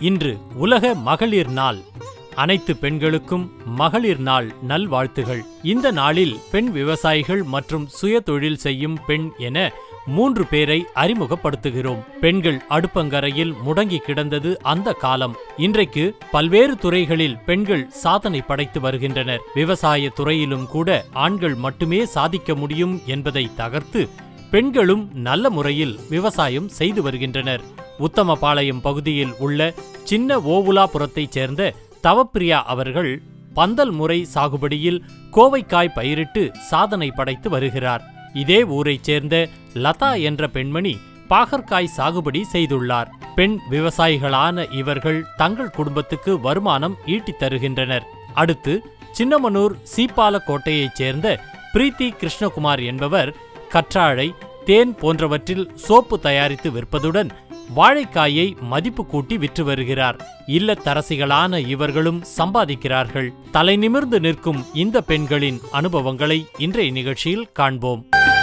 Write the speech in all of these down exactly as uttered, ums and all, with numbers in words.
இன்று உலக மகளிர் நாள். அனைத்து பெண்களுக்கும் மகளிர் நாள் நல்வாழ்த்துகள். இந்த நாளில் பெண் விவசாயிகள் மற்றும் சுய தொழில் செய்யும் பெண் என மூன்று பேரை அறிமுகப்படுத்துகிறோம். பெண்கள் அடுப்பங்கரையில் முடங்கி கிடந்தது அந்த காலம். இன்றைக்கு பல்வேறு துறைகளில் பெண்கள் சாதனை படைத்து வருகின்றனர். விவசாய துறையிலும் கூட ஆண்கள் மட்டுமே சாதிக்க முடியும் என்பதை தகர்த்து பெண்களும் நல்ல முறையில் விவசாயம் செய்து வருகின்றனர். உத்தமபாளையம் பகுதியில் உள்ள சின்ன ஓவுலாபுரத்தைச் சேர்ந்த தவப்பிரியா அவர்கள் பந்தல் முறை சாகுபடியில் கோவைக்காய் பயிரிட்டு சாதனை படைத்து வருகிறார். இதே ஊரைச் சேர்ந்த லதா என்ற பெண்மணி பாகற்காய் சாகுபடி செய்துள்ளார். பெண் விவசாயிகளான இவர்கள் தங்கள் குடும்பத்துக்கு வருமானம் ஈட்டித் தருகின்றனர். அடுத்து சின்னமனூர் சீப்பாலக்கோட்டையைச் சேர்ந்த பிரீத்தி கிருஷ்ணகுமார் என்பவர் கற்றாழை, தேன் போன்றவற்றில் சோப்பு தயாரித்து விற்பதுடன் வாழைக்காயை மதிப்பு கூட்டி விற்று வருகிறார். இல்லத்தரசிகளான இவர்களும் சம்பாதிக்கிறார்கள். தலை நிமிர்ந்து நிற்கும் இந்த பெண்களின் அனுபவங்களை இன்றைய நிகழ்ச்சியில் காண்போம்.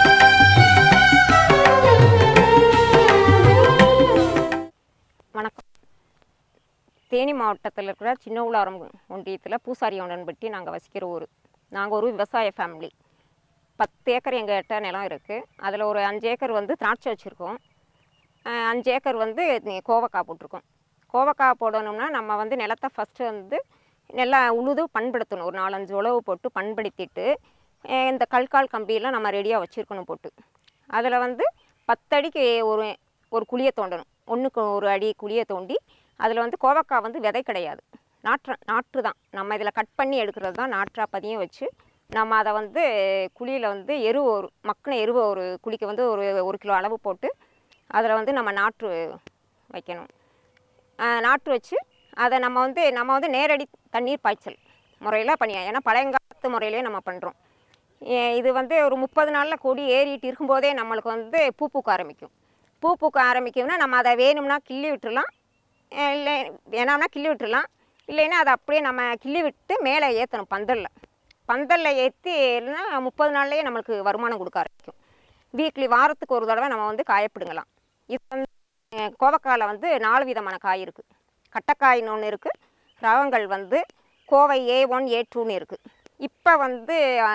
வணக்கம். தேனி மாவட்டத்தில் இருக்கிற சின்ன உலாரம் ஒன்றியத்தில் பூசாரியவுடன்பட்டி நாங்கள் வசிக்கிற ஊர். நாங்கள் ஒரு விவசாய ஃபேமிலி. பத்து ஏக்கர் எங்கள்கிட்ட நிலம் இருக்குது. அதில் ஒரு அஞ்சு ஏக்கர் வந்து திராட்சை வச்சுருக்கோம். அஞ்சு ஏக்கர் வந்து கோவக்காய் போட்டிருக்கோம். கோவக்காய் போடணும்னா நம்ம வந்து நிலத்தை ஃபஸ்ட்டு வந்து நல்லா உழுது பண்படுத்தணும். ஒரு நாலஞ்சு உழவு போட்டு பண்படுத்திட்டு இந்த கல்கால் கம்பியெல்லாம் நம்ம ரெடியாக வச்சுருக்கணும் போட்டு. அதில் வந்து பத்தடிக்கு ஒரு ஒரு குழியை தோண்டணும். ஒன்றுக்கு ஒரு அடி குழியை தோண்டி அதில் வந்து கோவக்காய் வந்து விதை கிடையாது, நாற்று நாற்று தான். நம்ம இதில் கட் பண்ணி எடுக்கிறது தான் நாற்றா பதியம் வச்சு நம்ம அதை வந்து குழியில் வந்து எரு ஒரு மக்கின எருவை ஒரு குழிக்கு வந்து ஒரு ஒரு கிலோ அளவு போட்டு அதில் வந்து நம்ம நாற்று வைக்கணும். நாற்று வச்சு அதை நம்ம வந்து நம்ம வந்து நேரடி தண்ணீர் பாய்ச்சல் முறையில் பண்ணி, ஏன்னா பழையங்காலத்து முறையிலே நம்ம பண்ணுறோம். இது வந்து ஒரு முப்பது நாளில் கொடி ஏறிட்டு இருக்கும்போதே நம்மளுக்கு வந்து பூ பூக்க ஆரம்பிக்கும். பூ பூக்க ஆரம்பிக்கும்னா நம்ம அதை வேணும்னா கிள்ளி விட்டுடலாம், இல்லை வேணாம்னா கிள்ளி விட்டுடலாம். இல்லைன்னா அதை அப்படியே நம்ம கிள்ளி விட்டு மேலே ஏற்றணும். பந்தலில் பந்தலில் ஏற்றி இல்லைன்னா முப்பது நாள்லேயே நம்மளுக்கு வருமானம் கொடுக்க ஆரம்பிக்கும். வீக்லி வாரத்துக்கு ஒரு தடவை நம்ம வந்து காயப்பிடுங்கலாம். இது வந்து கோவக்காயில் வந்து நாலு விதமான காய் இருக்குது. கட்டைக்காயின்னு ஒன்று இருக்குது. ரகங்கள் வந்து கோவை ஏ ஒன் ஏ டூன்னு இருக்குது. இப்போ வந்து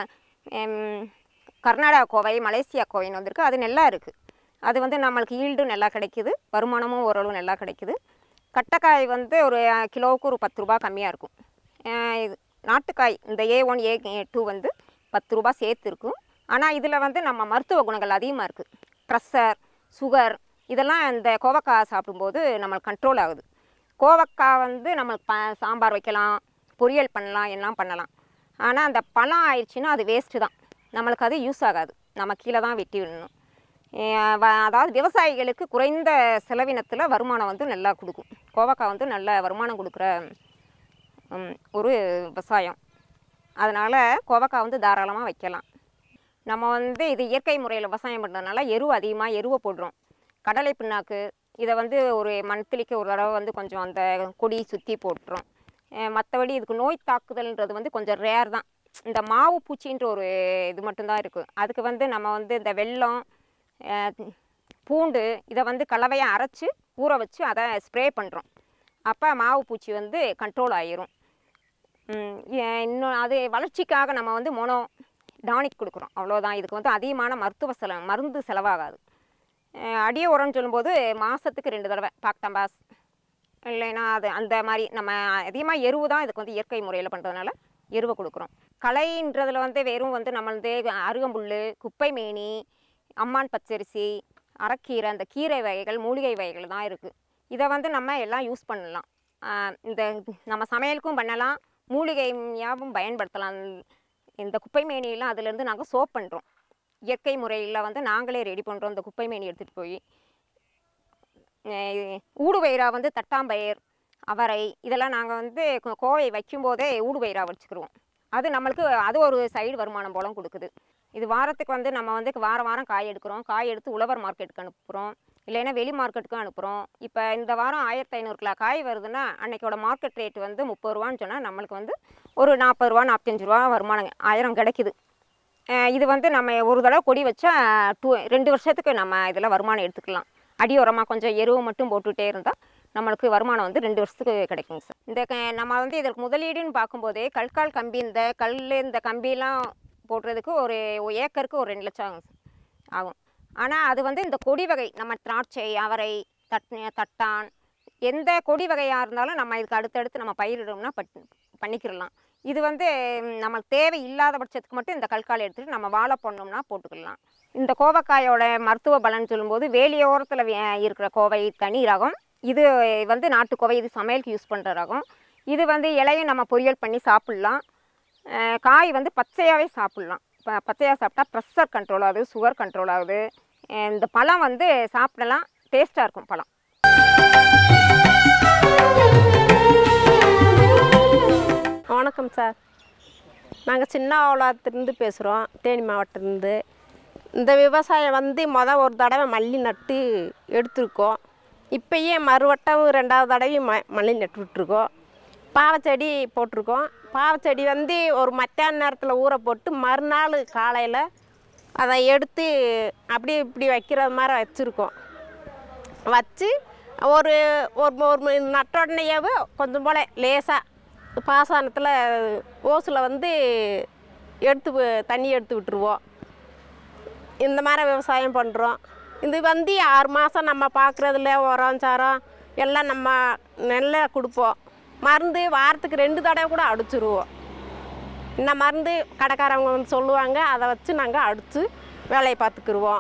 கர்நாடகா கோவை, மலேசியா கோவைன்னு வந்திருக்கு. அது நல்லா இருக்குது. அது வந்து நம்மளுக்கு ஈல்டும் நல்லா கிடைக்கிது, வருமானமும் ஓரளவு நல்லா கிடைக்கிது. கட்டைக்காய் வந்து ஒரு கிலோவுக்கு ஒரு பத்து ரூபா கம்மியாக இருக்கும். இது நாட்டுக்காய் இந்த ஏ ஒன் ஏ டூ வந்து பத்து ரூபா சேர்த்து இருக்கும். ஆனால் இதில் வந்து நம்ம மருத்துவ குணங்கள் அதிகமாக இருக்குது. ப்ரெஷர், சுகர் இதெல்லாம் இந்த கோவக்காய் சாப்பிடும்போது நம்மளுக்கு கண்ட்ரோல் ஆகுது. கோவக்காய் வந்து நம்மளுக்கு ப சாம்பார் வைக்கலாம், பொரியல் பண்ணலாம், எல்லாம் பண்ணலாம். ஆனால் அந்த பழம் ஆயிடுச்சுன்னா அது வேஸ்ட்டு தான், நம்மளுக்கு அது யூஸ் ஆகாது. நம்ம கீழே தான் வெட்டி விடணும். அதாவது விவசாயிகளுக்கு குறைந்த செலவினத்தில் வருமானம் வந்து நல்லா கொடுக்கும். கோவக்காய் வந்து நல்ல வருமானம் கொடுக்குற ஒரு விவசாயம். அதனால் கோவக்காய் வந்து தாராளமாக வைக்கலாம். நம்ம வந்து இது இயற்கை முறையில் விவசாயம் பண்ணுறதுனால எரு அதிகமாக எருவை போடுறோம். கடலை பிண்ணாக்கு இதை வந்து ஒரு மந்த்லிக்கு ஒரு தடவை வந்து கொஞ்சம் அந்த கொடி சுற்றி போட்டுறோம். மற்றபடி இதுக்கு நோய் தாக்குதல்ன்றது வந்து கொஞ்சம் ரேர் தான். இந்த மாவு பூச்சின்ற ஒரு இது மட்டும்தான் இருக்குது. அதுக்கு வந்து நம்ம வந்து இந்த வெல்லம், பூண்டு இதை வந்து கலவையாக அரைச்சி ஊற வச்சு அதை ஸ்ப்ரே பண்ணுறோம். அப்போ மாவு பூச்சி வந்து கண்ட்ரோல் ஆகிரும். இன்னும் அது வளர்ச்சிக்காக நம்ம வந்து மோனோ டானிக் கொடுக்குறோம், அவ்வளோதான். இதுக்கு வந்து அதிகமான மருத்துவ செலவு மருந்து செலவாகாது. அடிய உரம்னு சொல்லும்போது மாதத்துக்கு ரெண்டு தடவை பாக்டம்பாஸ் இல்லைன்னா அது அந்த மாதிரி நம்ம அதிகமாக எருவு தான் இதுக்கு வந்து இயற்கை முறையில் பண்ணுறதுனால எருவை கொடுக்குறோம். களைன்றதில் வந்து வெறும் வந்து நம்ம வந்து அருகம்புல், குப்பை மேனி, அம்மான் பச்சரிசி, அரைக்கீரை, அந்த கீரை வகைகள், மூலிகை வகைகள் தான் இருக்குது. இதை வந்து நம்ம எல்லாம் யூஸ் பண்ணலாம். இந்த நம்ம சமையலுக்கும் பண்ணலாம், மூலிகையாகவும் பயன்படுத்தலாம். இந்த குப்பை மேனியெல்லாம் அதுலேருந்து நாங்கள் சோப் பண்ணுறோம். இயற்கை முறையில் வந்து நாங்களே ரெடி பண்ணுறோம். இந்த குப்பை மேனி எடுத்துகிட்டு போய் ஊடுபயிராக வந்து தட்டாம்பயிர், அவரை இதெல்லாம் நாங்கள் வந்து கோவை வைக்கும்போதே ஊடுபயிராக வச்சுக்கிடுவோம். அது நம்மளுக்கு அது ஒரு சைடு வருமானம் போலம் கொடுக்குது. இது வாரத்துக்கு வந்து நம்ம வந்து வாரம் வாரம் காய் எடுக்கிறோம். காய் எடுத்து உழவர் மார்க்கெட்டுக்கு அனுப்புகிறோம், இல்லைன்னா வெளி மார்க்கெட்டுக்கும் அனுப்புகிறோம். இப்போ இந்த வாரம் ஆயிரத்தி ஐநூறு கிலோ காய் வருதுன்னா அன்றைக்கோட மார்க்கெட் ரேட் வந்து முப்பது ரூபான்னு சொன்னால் நம்மளுக்கு வந்து ஒரு நாற்பது ரூபா நாற்பத்தஞ்சு ரூபா வருமானம் ஆயிரம் கிடைக்குது. இது வந்து நம்ம ஒரு தடவை கொடி வச்சா டூ ரெண்டு வருஷத்துக்கு நம்ம இதில் வருமானம் எடுத்துக்கலாம். அடி உரமாக கொஞ்சம் எருவு மட்டும் போட்டுகிட்டே இருந்தால் நம்மளுக்கு வருமானம் வந்து ரெண்டு வருஷத்துக்கு கிடைக்குங்க சார். இந்த நம்ம வந்து இதற்கு முதலீடுன்னு பார்க்கும்போதே கல்கால் கம்பி இந்த கல் இந்த கம்பியெல்லாம் போடுறதுக்கு ஒரு ஏக்கருக்கு ஒரு ரெண்டு லட்சம் ஆகும் சார் ஆகும். ஆனால் அது வந்து இந்த கொடி வகை நம்ம திராட்சை, அவரை, தட் தட்டான் எந்த கொடி வகையாக இருந்தாலும் நம்ம இதுக்கு அடுத்தடுத்து நம்ம பயிரிடணும்னா பட் பண்ணிக்கிடலாம். இது வந்து நம்மளுக்கு தேவை இல்லாத பட்சத்துக்கு மட்டும் இந்த கல்கால் எடுத்துகிட்டு நம்ம வாழை பண்ணோம்னா போட்டுக்கலாம். இந்த கோவக்காயோட மருத்துவ பலன் சொல்லும்போது வேலியோரத்தில் இருக்கிற கோவை தனி ரகம், இது வந்து நாட்டுக்கோவை, இது சமையலுக்கு யூஸ் பண்ணுற ரகம். இது வந்து இலையும் நம்ம பொரியல் பண்ணி சாப்பிட்லாம். காய் வந்து பச்சையாகவே சாப்பிட்லாம். இப்போ பச்சையாக சாப்பிட்டா ப்ரெஷர் கண்ட்ரோல் ஆகுது, சுகர் கண்ட்ரோல் ஆகுது. இந்த பழம் வந்து சாப்பிடலாம், டேஸ்ட்டாக இருக்கும் பழம். வணக்கம் சார், நாங்கள் சின்ன ஆவலாத்திலிருந்து பேசுகிறோம், தேனி மாவட்டத்திலேருந்து. இந்த விவசாயம் வந்து மொதல் ஒரு தடவை மல்லி நட்டு எடுத்துருக்கோம். இப்போயே மறுவட்டம் ரெண்டாவது தடவை ம மல்லி நட்டு விட்டுருக்கோம். பாவச்செடி போட்டிருக்கோம். பாவச்செடி வந்து ஒரு மத்தியான நேரத்தில் ஊற போட்டு மறுநாள் காலையில் அதை எடுத்து அப்படி இப்படி வைக்கிற மாதிரி வச்சுருக்கோம். வச்சு ஒரு ஒரு நட்ட உடனேயாவே கொஞ்சம் போல் லேசாக பாசனத்தில் ஓசில் வந்து எடுத்து தண்ணி எடுத்து விட்டுருவோம். இந்த மாதிரி விவசாயம் பண்ணுறோம். இது வந்து ஆறு மாதம் நம்ம பார்க்குறதுல உரம் சாரம் எல்லாம் நம்ம நெல்லை கொடுப்போம். மருந்து வாரத்துக்கு ரெண்டு தடவை கூட அடிச்சிருவோம். இந்த மருந்து கடைக்காரவங்க வந்து சொல்லுவாங்க, அதை வச்சு நாங்கள் அடித்து வேலையை பார்த்துக்குருவோம்.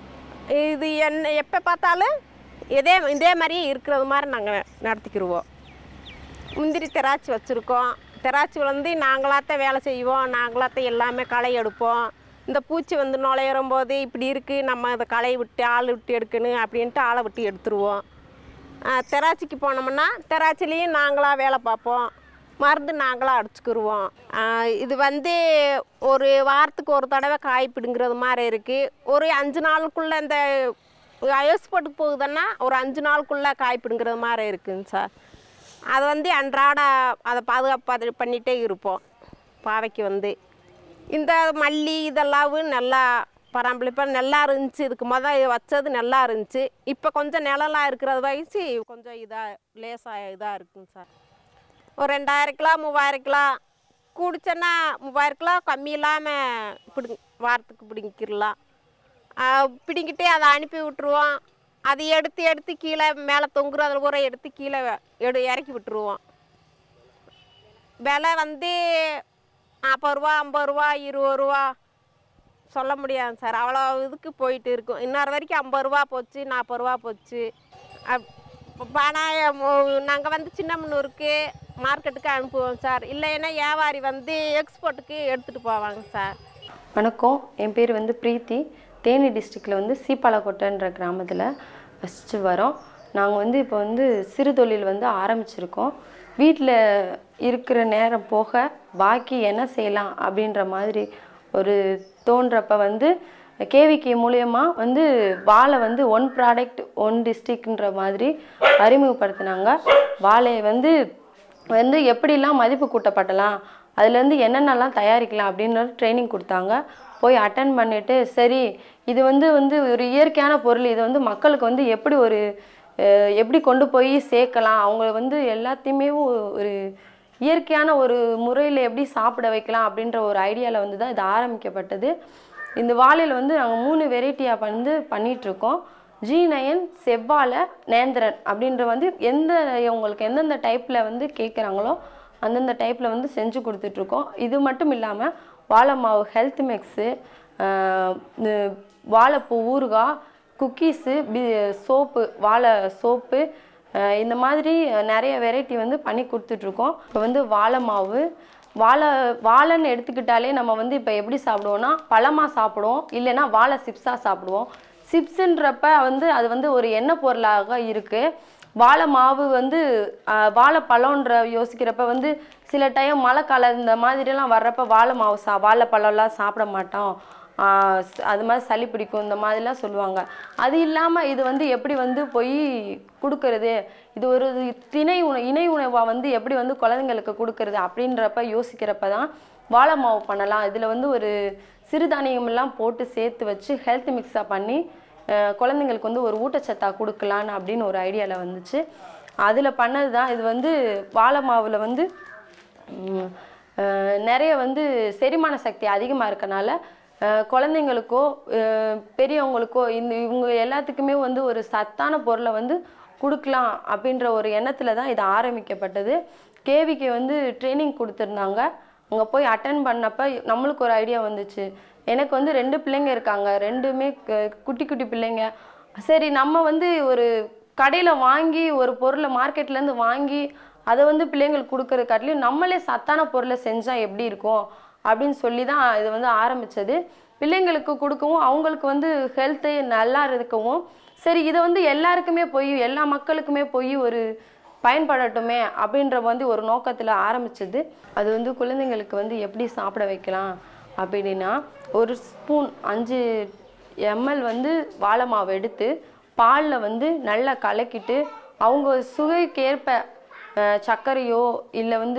இது என்ன எப்போ பார்த்தாலும் இதே இதே மாதிரியே இருக்கிறது மாதிரி நாங்கள் நடத்திக்கிடுவோம். முந்திரி திராட்சை வச்சுருக்கோம். திராட்சை வந்து நாங்களாத்தான் வேலை செய்வோம், நாங்களாத்தான் எல்லாமே களை எடுப்போம். இந்த பூச்சி வந்து நுழையிறும் போது இப்படி இருக்குது, நம்ம இதை களை விட்டு ஆள் விட்டு எடுக்கணும் அப்படின்ட்டு ஆளை விட்டு எடுத்துருவோம். திராட்சைக்கு போனோம்னா திராட்சையிலையும் நாங்களாக வேலை பார்ப்போம், மருந்து நாங்களாக அடிச்சுக்கிடுவோம். இது வந்து ஒரு வாரத்துக்கு ஒரு தடவை காய் பிடுங்கிறது மாதிரி இருக்குது. ஒரு அஞ்சு நாளுக்குள்ளே இந்த எக்ஸ்போர்ட்டு போகுதுன்னா ஒரு அஞ்சு நாளுக்குள்ளே காய் பிடுங்கிறது மாதிரி இருக்குங்க சார். அதை வந்து அன்றாட அதை பாதுகாப்பு பண்ணிகிட்டே இருப்போம். பாவைக்கு வந்து இந்த மல்லி இதெல்லாம் நல்லா பராமரிப்பாக நல்லா இருந்துச்சு. இதுக்கு மொதல் வச்சது நல்லா இருந்துச்சு. இப்போ கொஞ்சம் நிழலாக இருக்கிறது வயசு கொஞ்சம் இதாக லேசாக இதாக இருக்குங்க சார். ஒரு ரெண்டாயிரம் கிலோ மூவாயிரம் கிலோ குடிச்சோன்னா மூவாயிரம் கிலோ கம்மி இல்லாமல் பிடி வாரத்துக்கு பிடிங்கிடலாம். பிடிங்கிட்டு அதை அனுப்பி விட்டுருவோம். அதை எடுத்து எடுத்து கீழே மேலே தொங்குற அதில் கூட எடுத்து கீழே எடு இறக்கி விட்டுருவோம். விலை வந்து நாற்பது ரூபா ஐம்பது ரூபா இருபது ரூபா சொல்ல முடியாது சார். அவ்வளோ இதுக்கு போயிட்டு இருக்கும். இன்னொரு வரைக்கும் ஐம்பது ரூபா போச்சு, நாற்பது ரூபா போச்சு. பணம் நாங்கள் வந்து சின்னமனூருக்கு மார்க்கெட்டுக்கு அனுப்புவோம் சார். இல்லைன்னா வியாபாரி வந்து எக்ஸ்போர்ட்டுக்கு எடுத்துகிட்டு போவாங்க சார். வணக்கம், என் பேர் வந்து பிரீத்தி. தேனி டிஸ்ட்ரிக்டில் வந்து சீப்பாலக்கோட்டைன்ற கிராமத்தில் வசித்து வரோம். நாங்கள் வந்து இப்போ வந்து சிறு தொழில் வந்து ஆரம்பிச்சிருக்கோம். வீட்டில் இருக்கிற நேரம் போக பாக்கி என்ன செய்யலாம் அப்படின்ற மாதிரி ஒரு தோன்றப்ப வந்து கேவிகே மூலியமாக வந்து வாழை வந்து ஒன் ப்ராடக்ட் ஒன் டிஸ்ட்ரிக்ட்ன்ற மாதிரி அறிமுகப்படுத்தினாங்க. வாழையை வந்து வந்து எப்படிலாம் மதிப்பு கூட்டப்படலாம், அதுலேருந்து என்னென்னலாம் தயாரிக்கலாம் அப்படின்ற ட்ரைனிங் கொடுத்தாங்க. போய் அட்டன் பண்ணிவிட்டு சரி இது வந்து வந்து ஒரு இயற்கையான பொருள், இதை வந்து மக்களுக்கு வந்து எப்படி ஒரு எப்படி கொண்டு போய் சேர்க்கலாம், அவங்க வந்து எல்லாத்தையுமே ஒரு இயற்கையான ஒரு முறையில் எப்படி சாப்பிட வைக்கலாம் அப்படின்ற ஒரு ஐடியாவில் வந்து தான் இது ஆரம்பிக்கப்பட்டது. இந்த வாழையில் வந்து நாங்கள் மூணு வெரைட்டியாக வந்து பண்ணிகிட்ருக்கோம். ஜி நயன், செவ்வாழை, நேந்திரன் அப்படின்ற வந்து எந்த உங்களுக்கு எந்தெந்த டைப்பில் வந்து கேட்குறாங்களோ அந்தந்த டைப்பில் வந்து செஞ்சு கொடுத்துட்ருக்கோம். இது மட்டும் இல்லாமல் வாழை மாவு ஹெல்த் மிக்ஸு, வாழைப்பூ ஊறுகாய், குக்கீஸு, பி சோப்பு, வாழை சோப்பு, இந்த மாதிரி நிறைய வெரைட்டி வந்து பண்ணி கொடுத்துட்ருக்கோம். இப்போ வந்து வாழை மாவு வாழை வாழைன்னு எடுத்துக்கிட்டாலே நம்ம வந்து இப்போ எப்படி சாப்பிடுவோன்னா பழமாக சாப்பிடுவோம், இல்லைன்னா வாழை சிப்ஸாக சாப்பிடுவோம். சிப்ஸுன்றப்ப வந்து அது வந்து ஒரு எண்ணெய் பொருளாக இருக்குது. வாழை மாவு வந்து வாழைப்பழன்ற யோசிக்கிறப்ப வந்து சில டைம் மழை காலம் இந்த மாதிரிலாம் வர்றப்ப வாழை மாவு சா வாழைப்பழம்லாம் சாப்பிட மாட்டோம், அது மாதிரி சளி பிடிக்கும் இந்த மாதிரிலாம் சொல்லுவாங்க. அது இல்லாமல் இது வந்து எப்படி வந்து போய் கொடுக்கறது, இது ஒரு திணை உண இணை உணவாக வந்து எப்படி வந்து குழந்தைங்களுக்கு கொடுக்கறது அப்படின்றப்ப யோசிக்கிறப்ப தான் வாழை மாவு பண்ணலாம். இதில் வந்து ஒரு சிறுதானியமெல்லாம் போட்டு சேர்த்து வச்சு ஹெல்த் மிக்ஸாக பண்ணி குழந்தைங்களுக்கு வந்து ஒரு ஊட்டச்சத்தாக கொடுக்கலான்னு அப்படின்னு ஒரு ஐடியாவில் வந்துச்சு. அதில் பண்ணது தான் இது. வந்து வாழை மாவில் வந்து நிறைய வந்து செரிமான சக்தி அதிகமாக இருக்கனால குழந்தைங்களுக்கோ பெரியவங்களுக்கோ இந்த இவங்க எல்லாத்துக்குமே வந்து ஒரு சத்தான பொருளை வந்து கொடுக்கலாம் அப்படின்ற ஒரு எண்ணத்தில் தான் இது ஆரம்பிக்கப்பட்டது. கேவிக்கு வந்து ட்ரைனிங் கொடுத்துருந்தாங்க. அங்கே போய் அட்டன் பண்ணப்போ நம்மளுக்கு ஒரு ஐடியா வந்துச்சு. எனக்கு வந்து ரெண்டு பிள்ளைங்க இருக்காங்க, ரெண்டுமே குட்டி குட்டி பிள்ளைங்க. சரி, நம்ம வந்து ஒரு கடையில் வாங்கி ஒரு பொருளை மார்க்கெட்லேருந்து வாங்கி அதை வந்து பிள்ளைங்களுக்கு கொடுக்குறது காட்டிலையும் நம்மளே சத்தான பொருளை செஞ்சால் எப்படி இருக்கும் அப்படின்னு சொல்லி தான் இது வந்து ஆரம்பித்தது. பிள்ளைங்களுக்கு கொடுக்கவும் அவங்களுக்கு வந்து ஹெல்த்து நல்லா இருக்கவும், சரி இதை வந்து எல்லாருக்குமே போய் எல்லா மக்களுக்குமே போய் ஒரு பயன்படட்டுமே அப்படின்ற வந்து ஒரு நோக்கத்தில் ஆரம்பித்தது. அது வந்து குழந்தைங்களுக்கு வந்து எப்படி சாப்பிட வைக்கலாம் அப்படின்னா, ஒரு ஸ்பூன் அஞ்சு எம்எல் வந்து வாழை மாவு எடுத்து பாலில் வந்து நல்லா கலக்கிட்டு அவங்க சுவைக்கேற்ப சர்க்கரையோ இல்லை வந்து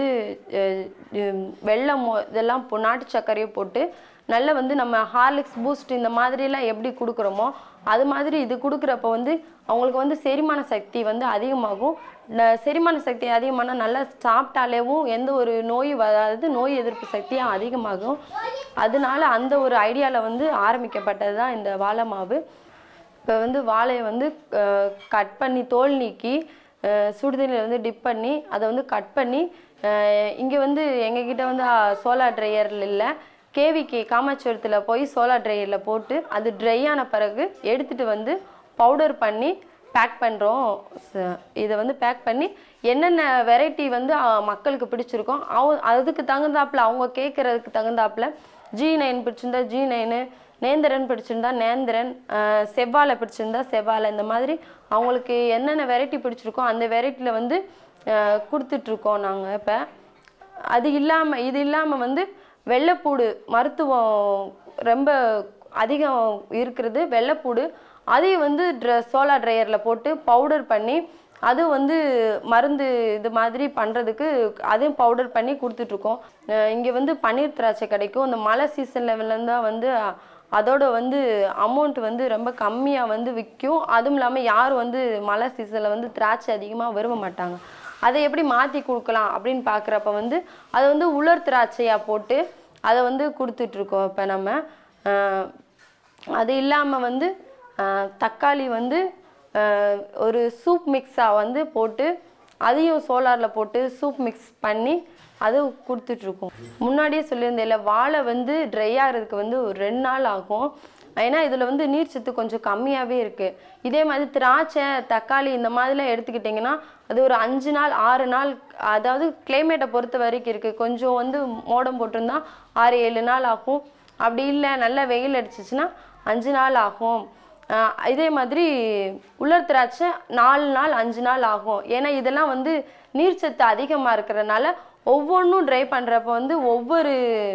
வெல்லமோ இதெல்லாம் நாட்டு சர்க்கரையோ போட்டு நல்லா வந்து நம்ம ஹார்லிக்ஸ் பூஸ்ட் இந்த மாதிரிலாம் எப்படி கொடுக்குறோமோ அது மாதிரி இது கொடுக்குறப்ப வந்து அவங்களுக்கு வந்து செரிமான சக்தி வந்து அதிகமாகும். செரிமான சக்தி அதிகமான நல்லா சாப்பிட்டாலேவும் எந்த ஒரு நோய் வராது, நோய் எதிர்ப்பு சக்தியும் அதிகமாகும். அதனால அந்த ஒரு ஐடியாவில் வந்து ஆரம்பிக்கப்பட்டது தான் இந்த வாழை மாவு. இப்போ வந்து வாழையை வந்து கட் பண்ணி தோல் நீக்கி சுடுதண்ணியில் வந்து டிப் பண்ணி அதை வந்து கட் பண்ணி இங்கே வந்து எங்ககிட்ட வந்து சோலார் ட்ரையரில் இல்லை, கேவிக்கு காமாட்சிபுரத்தில் போய் சோலார் ட்ரையரில் போட்டு அது ட்ரை ஆன பிறகு எடுத்துகிட்டு வந்து பவுடர் பண்ணி பேக் பண்ணுறோம். இதை வந்து பேக் பண்ணி என்னென்ன வெரைட்டி வந்து மக்களுக்கு பிடிச்சிருக்கோம் அவ அதுக்கு தகுந்தாப்பில் அவங்க கேட்குறதுக்கு தகுந்தாப்பில் ஜி நைன் பிடிச்சிருந்தா ஜி நைனு, நேந்திரன் பிடிச்சிருந்தா நேந்திரன், செவ்வாழை பிடிச்சிருந்தா செவ்வாழை, இந்த மாதிரி அவங்களுக்கு என்னென்ன வெரைட்டி பிடிச்சிருக்கோ அந்த வெரைட்டியில் வந்து கொடுத்துட்ருக்கோம் நாங்கள். இப்போ அது இல்லாமல் இது இல்லாமல் வந்து வெள்ளைப்பூடு மருத்துவம் ரொம்ப அதிகம் இருக்கிறது வெள்ளைப்பூடு, அதையும் வந்து ட்ர சோலார் ட்ரையரில் போட்டு பவுடர் பண்ணி அது வந்து மருந்து இது மாதிரி பண்ணுறதுக்கு அதையும் பவுடர் பண்ணி கொடுத்துட்ருக்கோம். இங்கே வந்து பன்னீர் திராட்சை கிடைக்கும். இந்த மழை சீசன் லெவலில் தான் வந்து அதோட வந்து அமௌண்ட் வந்து ரொம்ப கம்மியாக வந்து விற்கும். அதுவும் இல்லாமல் யாரும் வந்து மழை சீசனில் வந்து திராட்சை அதிகமாக விரும்ப மாட்டாங்க. அதை எப்படி மாற்றி கொடுக்கலாம் அப்படின்னு பார்க்குறப்ப வந்து அதை வந்து உலர் திராட்சையாக போட்டு அதை வந்து கொடுத்துட்ருக்கோம். இப்போ நம்ம அது இல்லாமல் வந்து தக்காளி வந்து ஒரு சூப் மிக்ஸாக வந்து போட்டு அதையும் சோலாரில் போட்டு சூப் மிக்ஸ் பண்ணி அது கொடுத்துட்ருக்கோம். முன்னாடியே சொல்லியிருந்தேன், வாழை வந்து ட்ரை ஆகிறதுக்கு வந்து ஒரு ரெண்டு நாள் ஆகும். ஏன்னா இதில் வந்து நீர்ச்சத்து கொஞ்சம் கம்மியாகவே இருக்குது. இதே மாதிரி திராட்சை தக்காளி இந்த மாதிரிலாம் எடுத்துக்கிட்டிங்கன்னா அது ஒரு அஞ்சு நாள் ஆறு நாள், அதாவது கிளைமேட்டை பொறுத்த வரைக்கும் இருக்குது. கொஞ்சம் வந்து மோடம் போட்டிருந்தா ஆறு ஏழு நாள் ஆகும். அப்படி இல்லை நல்லா வெயில் அடிச்சிச்சுன்னா அஞ்சு நாள் ஆகும். இதே மாதிரி உலர் திராட்சை நாலு நாள் அஞ்சு நாள் ஆகும். ஏன்னா இதெல்லாம் வந்து நீர்ச்சத்து அதிகமாக இருக்கிறதுனால ஒவ்வொன்றும் ட்ரை பண்ணுறப்ப வந்து ஒவ்வொரு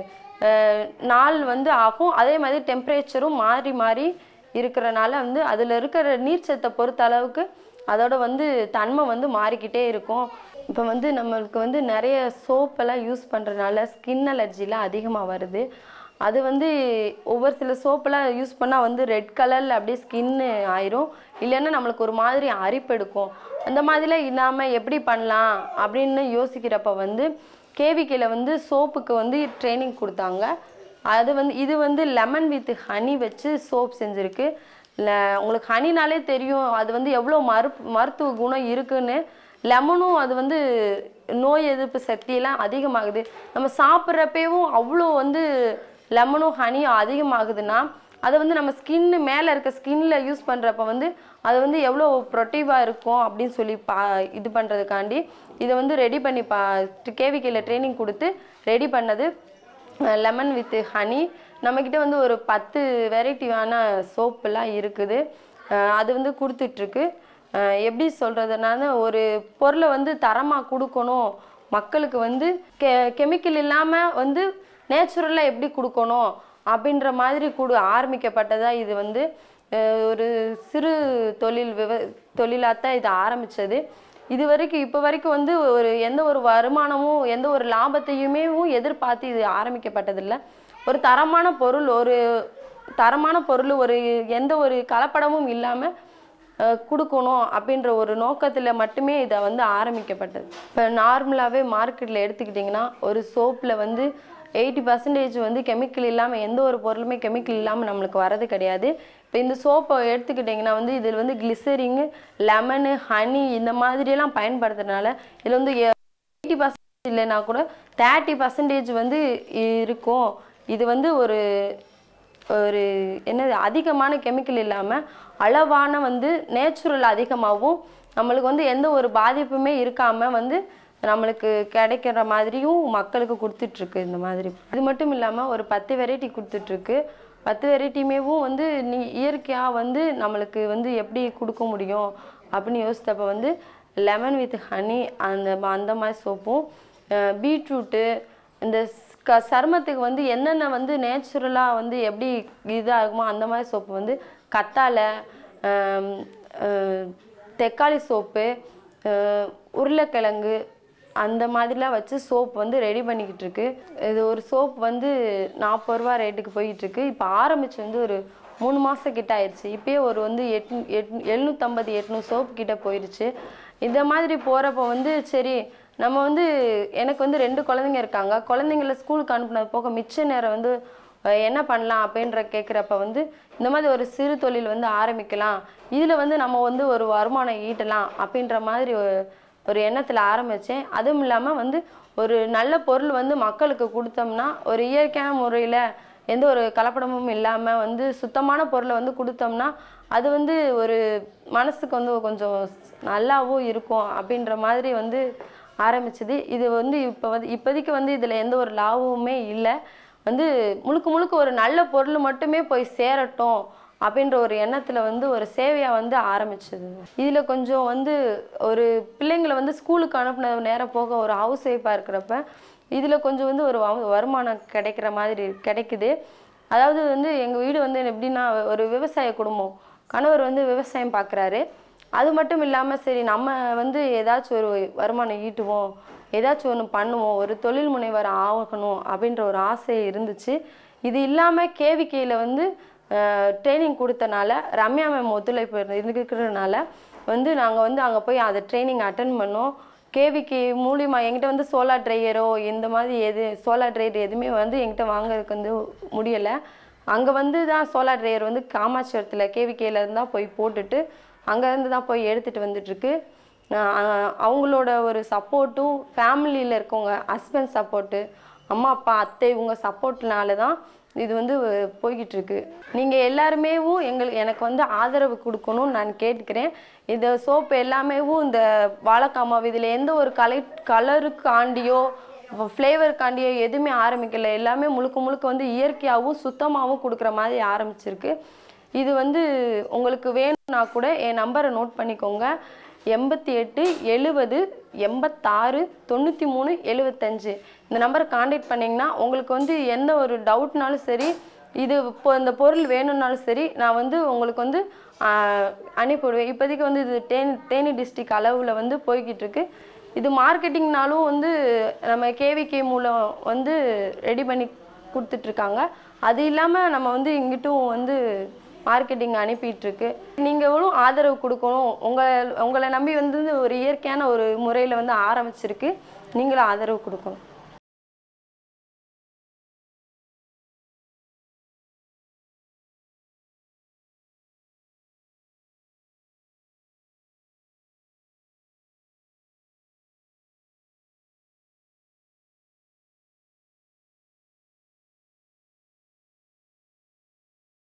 நாள் வந்து ஆகும். அதே மாதிரி டெம்பரேச்சரும் மாறி மாறி இருக்கிறனால வந்து அதில் இருக்கிற நீர்ச்சத்தை பொறுத்த அளவுக்கு அதோட வந்து தன்மை வந்து மாறிக்கிட்டே இருக்கும். இப்போ வந்து நம்மளுக்கு வந்து நிறைய சோப்பெல்லாம் யூஸ் பண்ணுறதுனால ஸ்கின் அலர்ஜிலாம் அதிகமாக வருது. அது வந்து ஒவ்வொரு சில சோப்பெல்லாம் யூஸ் பண்ணால் வந்து ரெட் கலரில் அப்படியே ஸ்கின்னு ஆயிரும், இல்லைன்னா நம்மளுக்கு ஒரு மாதிரி அரிப்பெடுக்கும். அந்த மாதிரிலாம் இல்லாமல் எப்படி பண்ணலாம் அப்படின்னு யோசிக்கிறப்ப வந்து கேவிக்கையில் வந்து சோப்புக்கு வந்து ட்ரைனிங் கொடுத்தாங்க. அது வந்து இது வந்து லெமன் வித் ஹனி வச்சு சோப் செஞ்சுருக்கு. இல்லை உங்களுக்கு ஹனினாலே தெரியும் அது வந்து எவ்வளோ மரு மருத்துவ குணம் இருக்குன்னு. லெமனும் அது வந்து நோய் எதிர்ப்பு சக்தியெல்லாம் அதிகமாகுது. நம்ம சாப்பிட்றப்பவும் அவ்வளோ வந்து லெமனும் ஹனியும் அதிகமாகுதுன்னா அதை வந்து நம்ம ஸ்கின்னு மேலே இருக்க ஸ்கின்ல யூஸ் பண்ணுறப்ப வந்து அது வந்து எவ்வளோ ப்ரொட்டீவாக இருக்கும் அப்படின்னு சொல்லி பா இது பண்ணுறதுக்காண்டி இதை வந்து ரெடி பண்ணி பா கேவிக்கையில் ட்ரைனிங் கொடுத்து ரெடி பண்ணது லெமன் வித் ஹனி. நம்மக்கிட்ட வந்து ஒரு பத்து வெரைட்டியான சோப்பெல்லாம் இருக்குது. அது வந்து கொடுத்துட்ருக்கு. எப்படி சொல்கிறதுனால ஒரு பொருளை வந்து தரமாக கொடுக்கணும், மக்களுக்கு வந்து கெ கெமிக்கல் இல்லாமல் வந்து நேச்சுரலாக எப்படி கொடுக்கணும் அப்படின்ற மாதிரி கொடு ஆரம்பிக்கப்பட்டதாக இது வந்து ஒரு சிறு தொழில் விவ தொழிலாக தான் இது ஆரம்பித்தது. இது வரைக்கும் இப்போ வரைக்கும் வந்து ஒரு எந்த ஒரு வருமானமும் எந்த ஒரு லாபத்தையுமே எதிர்பார்த்து இது ஆரம்பிக்கப்பட்டதில்லை. ஒரு தரமான பொருள் ஒரு தரமான பொருள் ஒரு எந்த ஒரு கலப்படமும் இல்லாமல் கொடுக்கணும் அப்படின்ற ஒரு நோக்கத்தில் மட்டுமே இதை வந்து ஆரம்பிக்கப்பட்டது. இப்போ நார்மலாகவே மார்க்கெட்டில் எடுத்துக்கிட்டிங்கன்னா ஒரு சோப்பில் வந்து எயிட்டி பர்சன்டேஜ் வந்து கெமிக்கல் இல்லாமல், எந்த ஒரு பொருளுமே கெமிக்கல் இல்லாமல் நம்மளுக்கு வரது கிடையாது. இப்போ இந்த சோப்பை எடுத்துக்கிட்டிங்கன்னா வந்து இதில் வந்து கிளிசரிங்கு, லெமனு, ஹனி இந்த மாதிரியெல்லாம் பயன்படுத்துறதுனால இதில் வந்து எயிட்டி பர்சன்டேஜ் இல்லைன்னா கூட தேர்ட்டி பர்சன்டேஜ் வந்து இருக்கும். இது வந்து ஒரு ஒரு என்னது அதிகமான கெமிக்கல் இல்லாமல் அளவான வந்து நேச்சுரல் அதிகமாகவும் நம்மளுக்கு வந்து எந்த ஒரு பாதிப்புமே இருக்காமல் வந்து நம்மளுக்கு கிடைக்கிற மாதிரியும் மக்களுக்கு கொடுத்துட்ருக்கு. இந்த மாதிரி இது மட்டும் இல்லாமல் ஒரு பத்து வெரைட்டி கொடுத்துட்ருக்கு. பத்து வெரைட்டியுமேவும் வந்து நீ இயற்கையாக வந்து நம்மளுக்கு வந்து எப்படி கொடுக்க முடியும் அப்படின்னு யோசித்தப்போ வந்து லெமன் வித் ஹனி அந்த அந்த மாதிரி சோப்பும், பீட்ரூட்டு, இந்த க சருமத்துக்கு வந்து என்னென்ன வந்து நேச்சுரலாக வந்து எப்படி இதாகுமோ அந்த மாதிரி சோப்பு வந்து கத்தாழை, தக்காளி சோப்பு, உருளைக்கிழங்கு அந்த மாதிரிலாம் வச்சு சோப் வந்து ரெடி பண்ணிக்கிட்டு இருக்கு. இது ஒரு சோப் வந்து நாற்பது ரூபா ரேட்டுக்கு போயிட்டுருக்கு. இப்போ ஆரம்பித்து வந்து ஒரு மூணு மாதம் கிட்ட ஆயிடுச்சு. இப்போயே ஒரு வந்து எட் எட் எழுநூற்றம்பது எட்நூறு சோப்பு கிட்ட போயிடுச்சு. இந்த மாதிரி போகிறப்போ வந்து சரி நம்ம வந்து எனக்கு வந்து ரெண்டு குழந்தைங்க இருக்காங்க. குழந்தைங்கள ஸ்கூலுக்கு அனுப்புனது போக மிச்ச நேரம் வந்து என்ன பண்ணலாம் அப்படின்ற கேட்குறப்ப வந்து இந்த மாதிரி ஒரு சிறு தொழில் வந்து ஆரம்பிக்கலாம், இதில் வந்து நம்ம வந்து ஒரு வருமானம் ஈட்டலாம் அப்படின்ற மாதிரி ஒரு எண்ணத்தில் ஆரம்பித்தேன். அதுவும் இல்லாமல் வந்து ஒரு நல்ல பொருள் வந்து மக்களுக்கு கொடுத்தோம்னா ஒரு இயற்கையான முறையில் எந்த ஒரு கலப்படமும் இல்லாமல் வந்து சுத்தமான பொருளை வந்து கொடுத்தோம்னா அது வந்து ஒரு மனசுக்கு வந்து கொஞ்சம் நல்லாவும் இருக்கும் அப்படின்ற மாதிரி வந்து ஆரம்பிச்சது. இது வந்து இப்போ வந்து இப்போதைக்கு வந்து இதில் எந்த ஒரு லாபமுமே இல்லை. வந்து முழுக்க முழுக்க ஒரு நல்ல பொருள் மட்டுமே போய் சேரட்டும் அப்படின்ற ஒரு எண்ணத்தில் வந்து ஒரு சேவையாக வந்து ஆரம்பிச்சது. இதில் கொஞ்சம் வந்து ஒரு பிள்ளைங்களை வந்து ஸ்கூலுக்கு அனுப்பின நேரம் போக ஒரு ஹவுஸ் ஒய்ஃபாக இருக்கிறப்ப இதில் கொஞ்சம் வந்து ஒரு வருமானம் கிடைக்கிற மாதிரி கிடைக்குது. அதாவது வந்து எங்கள் வீடு வந்து எப்படின்னா ஒரு விவசாய குடும்பம். கணவர் வந்து விவசாயம் பார்க்குறாரு. அது மட்டும் இல்லாமல் சரி நம்ம வந்து ஏதாச்சும் ஒரு வருமானம் ஈட்டுவோம், ஏதாச்சும் ஒன்று பண்ணுவோம், ஒரு தொழில் முனைவர் ஆகணும் அப்படின்ற ஒரு ஆசை இருந்துச்சு. இது இல்லாமல் கேவிகேயில் வந்து ட்ரைனிங் கொடுத்தனால ரம்யா மேம் ஒத்துழைப்பு இருக்கிறதுனால வந்து நாங்கள் வந்து அங்கே போய் அதை ட்ரைனிங் அட்டன் பண்ணோம். கேவிகே மூலிமா என்கிட்ட வந்து சோலார் ட்ரையரோ இந்த மாதிரி எது சோலார் ட்ரையர் எதுவுமே வந்து என்கிட்ட வாங்கிறதுக்கு வந்து முடியலை. அங்கே வந்து தான் சோலார் ட்ரையர் வந்து காமாட்சிபுரத்தில் கேவிகேல இருந்தால் போய் போட்டுட்டு அங்கேருந்து தான் போய் எடுத்துகிட்டு வந்துட்டுருக்கு. அவங்களோட ஒரு சப்போர்ட்டும் ஃபேமிலியில் இருக்கவங்க ஹஸ்பண்ட் சப்போர்ட்டு, அம்மா அப்பா அத்தை இவங்க சப்போர்ட்னால தான் இது வந்து போய்கிட்டு இருக்கு. நீங்கள் எல்லாருமேவும் எங்களுக்கு எனக்கு வந்து ஆதரவு கொடுக்கணும்னு நான் கேட்டுக்கிறேன். இந்த சோப்பு எல்லாமேவும் இந்த வாழைக்காய் மாவு இதில் எந்த ஒரு கலை கலருக்காண்டியோ ஃப்ளேவருக்காண்டியோ எதுவுமே ஆரம்பிக்கலை. எல்லாமே முழுக்க முழுக்க வந்து இயற்கையாகவும் சுத்தமாகவும் கொடுக்குற மாதிரி ஆரம்பிச்சிருக்கு. இது வந்து உங்களுக்கு வேணும்னா கூட என் நம்பரை நோட் பண்ணிக்கோங்க. எண்பத்தி எட்டு எழுபது எண்பத்தாறு தொண்ணூற்றி மூணு எழுபத்தஞ்சு இந்த நம்பரை காண்டாக்ட் பண்ணிங்கன்னா உங்களுக்கு வந்து எந்த ஒரு டவுட்னாலும் சரி, இது இப்போ இந்த பொருள் வேணும்னாலும் சரி நான் வந்து உங்களுக்கு வந்து அனுப்பிவிடுவேன். இப்போதைக்கு வந்து இது தேனி தேனி டிஸ்ட்ரிக்ட் அளவில் வந்து போய்கிட்டு இருக்கு. இது மார்க்கெட்டிங்னாலும் வந்து நம்ம கேவிகே மூலம் வந்து ரெடி பண்ணி கொடுத்துட்ருக்காங்க. அது இல்லாமல் நம்ம வந்து இங்கிட்டும் வந்து மார்க்கெட்டிங் அனுப்பிட்டுருக்கு. நீங்களும் ஆதரவு கொடுக்கணும். உங்களை உங்களை நம்பி வந்து ஒரு இயற்கையான ஒரு முறையில் வந்து ஆரம்பிச்சிருக்கு. நீங்களும் ஆதரவு கொடுக்கணும்.